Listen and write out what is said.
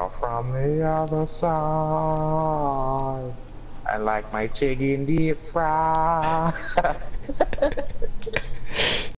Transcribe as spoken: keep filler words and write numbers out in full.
out from the other side. I like my chicken deep fried.